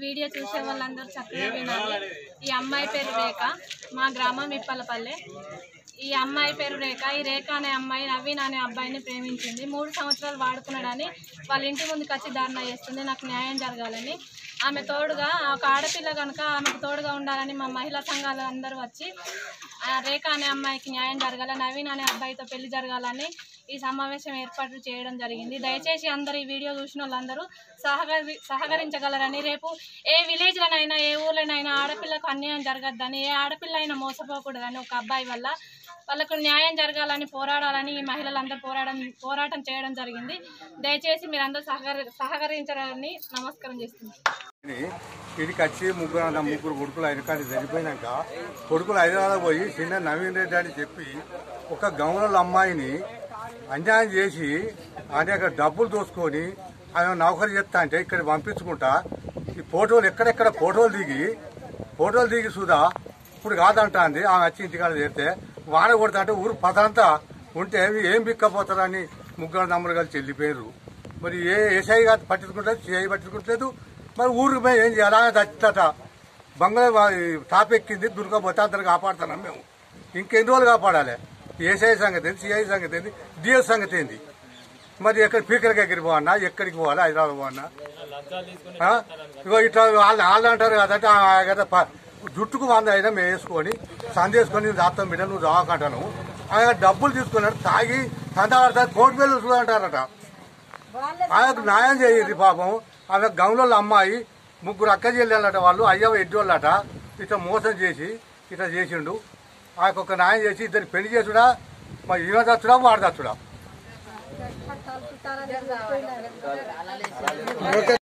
Video చూసే వాళ్ళందరూ చక్కగా వినాలి। ఈ అమ్మాయి పేరు రేఖ, మా గ్రామం ఇప్పలపల్లె। ఈ అమ్మాయి పేరు రేఖ। ఈ రేఖ అనే అమ్మాయి నవీన్ అనే అబ్బాయిని ప్రేమించింది। 3 సంవత్సరాలు వాడుకున్నాడని వాళ్ళ ఇంటి ముందుకు వచ్చి ధర్నా చేస్తుంది నాకు న్యాయం జరగాలని। ఆమె తోడుగా ఒక ఆడపిల్ల కనుక ఆమెకు తోడుగా ఉండాలని మా మహిళా సంఘాలు అందరూ వచ్చి రేఖ అనే అమ్మాయికి న్యాయం జరగాలి, నవీన్ అనే అబ్బాయితో పెళ్లి జరగాలని ఈ సమావేశం ఏర్పాటు చేయడం జరిగింది। దయచేసి అందరూ ఈ వీడియో చూసిన వాళ్ళందరూ సహకరించగలరని, రేపు ఏ విలేజ్లోనైనా ఏ ఊర్లోనైనా ఆడపిల్లకు అన్యాయం జరగద్దని, ఏ ఆడపిల్ల అయినా మోసపోకూడదని ఒక అబ్బాయి వల్ల వాళ్ళకు న్యాయం జరగాలని పోరాడాలని ఈ మహిళలందరూ పోరాటం చేయడం జరిగింది। దయచేసి మీరందరూ సహకరించాలని నమస్కారం చేస్తున్నాను। ఇడికి వచ్చి ముగ్గురు కొడుకులు అయినకాడి చనిపోయినాక కొడుకులు హైదరాబాద్ పోయి చిన్న నవీన్ రెడ్డి అని చెప్పి ఒక గౌరవ అమ్మాయిని అన్యాయం చేసి అనేక డబ్బులు దోసుకొని ఆమె నౌకరీ చెప్తా అంటే ఇక్కడ పంపించుకుంటా ఈ ఫోటోలు ఎక్కడెక్కడ ఫోటోలు దిగి సుధా ఇప్పుడు కాదంటాంది। ఆమె వచ్చి ఇంటికాడ చేస్తే వాన కొడతా అంటే ఊరు పదంతా ఉంటే ఏం బిక్కపోతారని ముగ్గురు నమ్మరు కలిసి వెళ్ళిపోయారు। మరి ఏ ఏసఐ గారు పట్టించుకుంటారు, సిఐ పట్టించుకుంటలేదు। మరి ఊరికి పోయి ఏం చేయాలి? చచ్చితట బంగ్లా టాప్ ఎక్కింది, దుర్గపోతే అందరు కాపాడుతున్నాం మేము। ఇంకెన్ని రోజులు కాపాడాలి? ఏసఐ సంగతి ఏంది, సిఐ సంగతి ఏంది, డిఎస్ సంగతి ఏంది? మరి ఎక్కడ పీకలకి ఎక్కడికి పోవన్నా, ఎక్కడికి పోవాలి? హైదరాబాద్ పోవన్నా? ఇగో ఇట్లా వాళ్ళు అంటారు కదంటే జుట్టుకు 100 అయినా మేము వేసుకొని సందేసుకొని దాత్తం బిడ్డ నువ్వు దాకంటాను ఆయన డబ్బులు తీసుకున్నాడు, తాగి సంతాడతారు, కోటి వేలు అంటారట। ఆయనకు న్యాయం చేయండి పాపం। ఆమె గౌన్లో అమ్మాయి ముగ్గురు అక్క చెల్లెళ్ళట, వాళ్ళు అయ్యవ ఎడ్డోళ్ళట, ఇట్లా మోసం చేసి ఇట్లా చేసిండు। ఆయనకు ఒక న్యాయం చేసి ఇద్దరు పెళ్లి చేసుడా, మరి ఈమె తచ్చుడా వాడు తచ్చుడా?